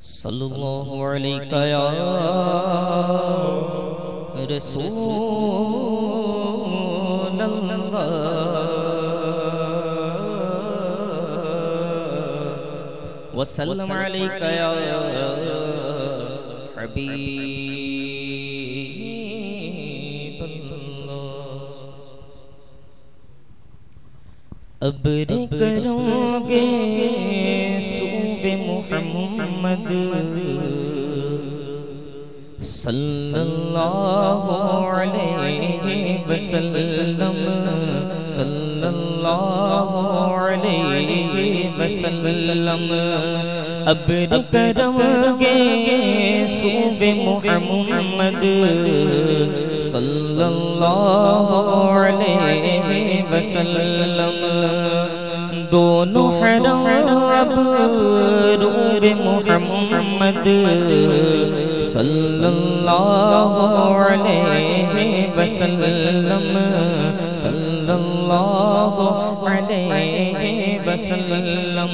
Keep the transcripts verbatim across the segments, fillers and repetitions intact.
صلی اللہ علیہ یا رسول اللہ وسلم علیہ یا حبیب اللہ۔ ابر کروں گے سوب محمد صلی اللہ علیہ وسلم صلی اللہ علیہ وسلم۔ ابر کروں گے سوب محمد صلی اللہ علیہ وسلم۔ دونوں حرم ابرو محمد صلی اللہ علیہ وسلم صلی اللہ علیہ وسلم۔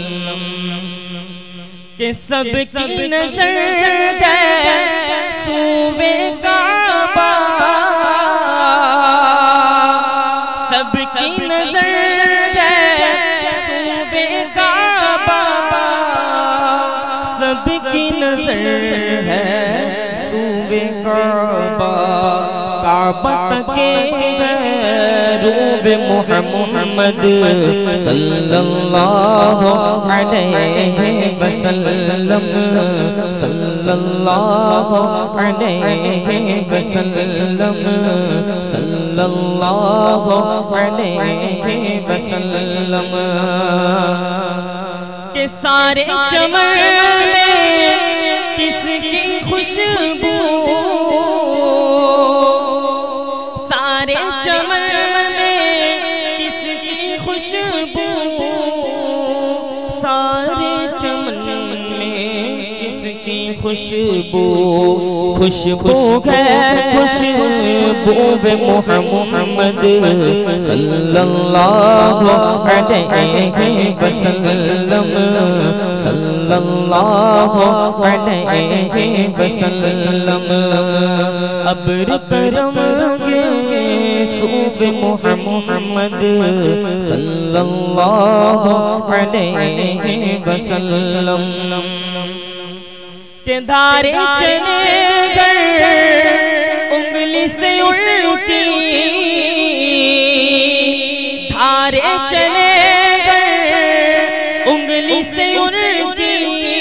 کہ سب کی نظر ہے سوئے کعبہ، سب کی نظر ہے سوئے کعبہ، سب کی نظر ہے سوئے کعبہ۔ کعبہ کے روب محمد صلی اللہ علیہ وسلم صلی اللہ علیہ وسلم صلی اللہ علیہ وسلم۔ کہ سارے چمن میں کس کی خوشبو، سارے چمن میں کس کی خوشبو، سارے چمن میں کس کی خوشبو، خوشبو ہے خوشبو محمد صلی اللہ علیہ وسلم صلی اللہ علیہ وسلم۔ ابر کرم گے سوب محمد صلی اللہ علیہ وسلم۔ کہ دھارے چلے گر انگلی سے اڑتی، دھارے چلے گر انگلی سے اڑتی،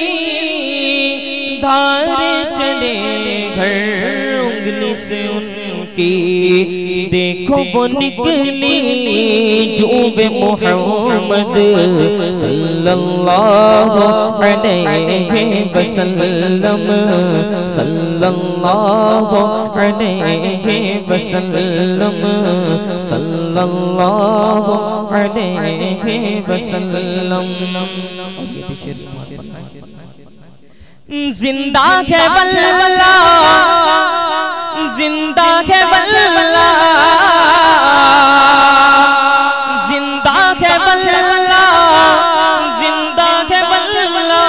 دھارے چلے گھر انگلی سے ان کی، دیکھو وہ نکلی جوب محمد صلی اللہ علیہ وسلم صلی اللہ علیہ وسلم صلی اللہ علیہ وسلم۔ اور یہ بھی شعر سماعت فرمائیں۔ زندہ ہے واللہ زندہ ہے واللہ زندہ ہے واللہ زندہ ہے واللہ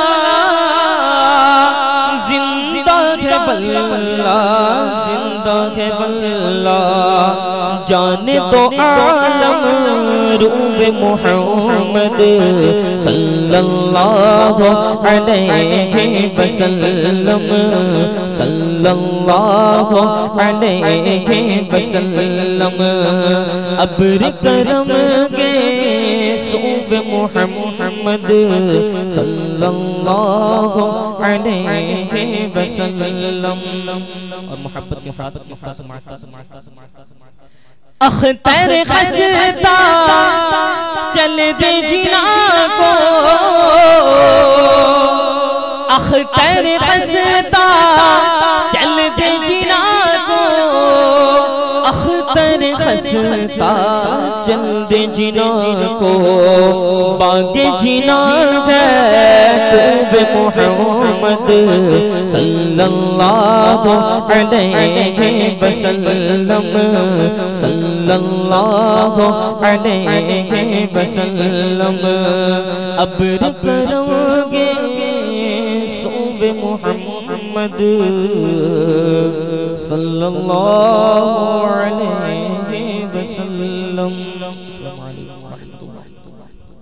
زندہ ہے واللہ زندہ ہے واللہ۔ جانے تو عالم روب محمد صلی اللہ علیہ وسلم صلی اللہ علیہ وسلم۔ ابر کرم گے سوب محمد صلی اللہ علیہ وسلم۔ اور محبت کے ساتھ اختر خستہ چل دے جنا کو، اختر خستہ چل دے جنا کو، اختر خستہ چل دے جنا کو۔ باغ جنا ہے توب محمد صلی اللہ علیہ وسلم صلی اللہ علیہ وسلم۔ ابر کرو گے سوب محمد صلی اللہ علیہ وسلم. السلام علیکم ورحمۃ اللہ.